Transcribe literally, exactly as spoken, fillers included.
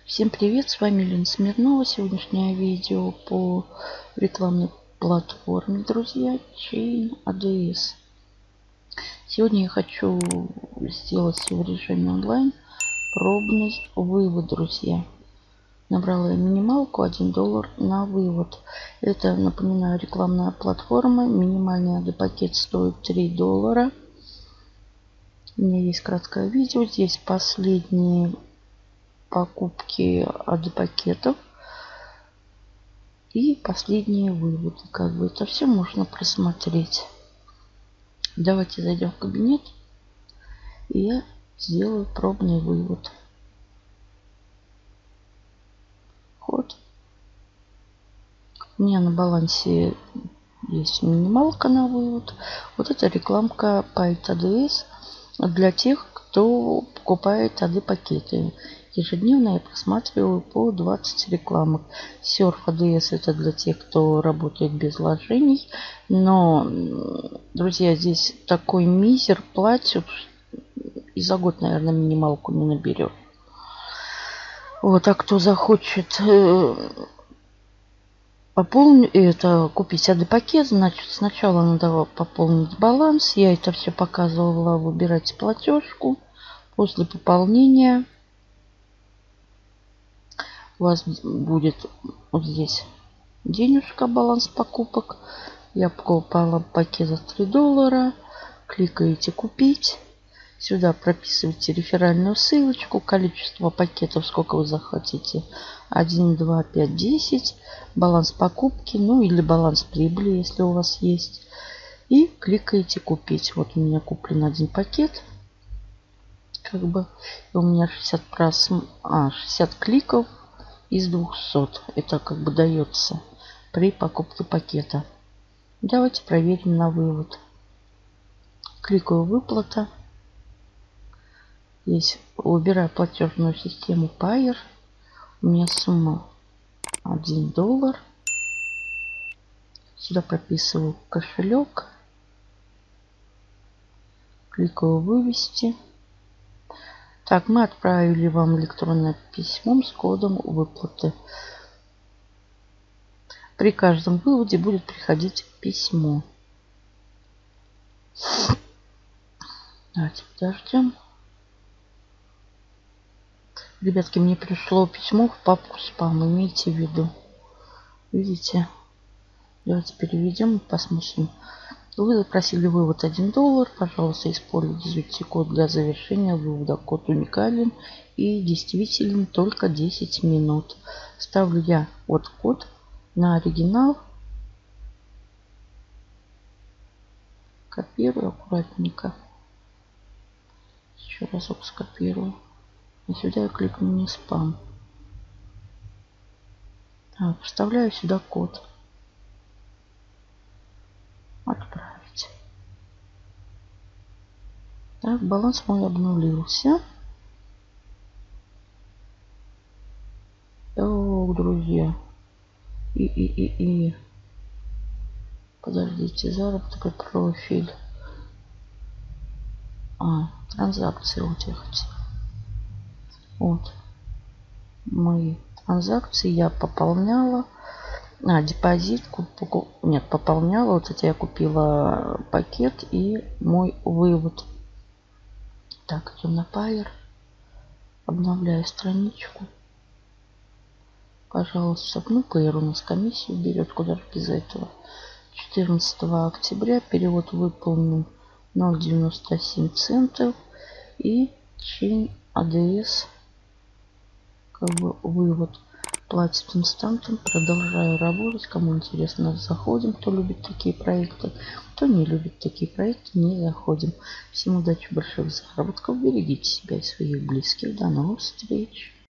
Всем привет, с вами Лена Смирнова. Сегодняшнее видео по рекламной платформе, друзья, Chain эй ди эс. Сегодня я хочу сделать все в режиме онлайн. Пробный вывод, друзья. Набрала я минималку один доллар на вывод. Это, напоминаю, рекламная платформа. Минимальный эй ди пакет стоит три доллара. У меня есть краткое видео. Здесь последние покупки эй ди пакетов и последние выводы. Как бы это все можно просмотреть. Давайте зайдем в кабинет, и я сделаю пробный вывод. Ход. У меня на балансе есть минималка на вывод. Вот это рекламка по эй ди эс для тех, кто покупает эй ди пакеты. Ежедневно я просматриваю по двадцать рекламок. Surf эй ди эс это для тех, кто работает без вложений. Но, друзья, здесь такой мизер платят. И за год, наверное, минималку не наберет. Вот, а кто захочет пополнить, это купить эй ди пакет, значит, сначала надо пополнить баланс. Я это все показывала. Выбирайте платежку. После пополнения у вас будет вот здесь денежка, баланс покупок. Я покупала пакет за три доллара. Кликаете «Купить». Сюда прописываете реферальную ссылочку. Количество пакетов, сколько вы захотите. один, два, пять, десять. Баланс покупки. Ну или баланс прибыли, если у вас есть. И кликаете «Купить». Вот у меня куплен один пакет. Как бы у меня шестьдесят, просм... а, шестьдесят кликов из двухсот. Это как бы дается при покупке пакета. Давайте проверим на вывод. Кликаю «Выплата». Здесь выбираю платежную систему Payeer. У меня сумма один доллар. Сюда прописываю кошелек. Кликаю «Вывести». Так, мы отправили вам электронное письмо с кодом выплаты. При каждом выводе будет приходить письмо. Давайте подождем. Ребятки, мне пришло письмо в папку спам. Имейте в виду. Видите? Давайте переведем и посмотрим. Вы запросили вывод один доллар. Пожалуйста, используйте код для завершения вывода. Код уникален и действителен только десять минут. Ставлю я вот код на оригинал. Копирую аккуратненько. Еще разок скопирую. И сюда я кликну «Не спам». Так, вставляю сюда код. Отправить. Так, баланс мой обнулился. О, друзья. И, и, и, и. Подождите, заработок и профиль. А, транзакции вот я хотела. Вот. Мои транзакции я пополняла. А, депозит. Куп, нет, пополняла. Вот это я купила пакет и мой вывод. Так, идем на Payeer. Обновляю страничку. Пожалуйста, ну, Payeer у нас комиссию берет, куда же без этого. четырнадцатого октября перевод выполнен ноль девяносто семь центов. И Chain эй ди эс как бы вывод платит инстантом. Продолжаю работать. Кому интересно, заходим. Кто любит такие проекты, кто не любит такие проекты, не заходим. Всем удачи, больших заработков. Берегите себя и своих близких. До новых встреч.